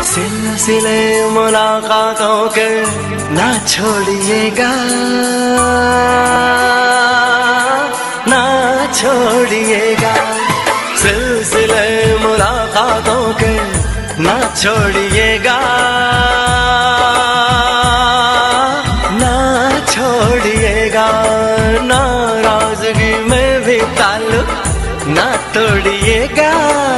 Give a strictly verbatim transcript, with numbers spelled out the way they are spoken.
सिलसिले मुलाकातों के ना छोड़िएगा, ना छोड़िएगा। सिलसिले मुलाकातों के ना छोड़िएगा, ना छोड़िएगा। नाराजगी में भी ताल्लुक ना तोड़िएगा।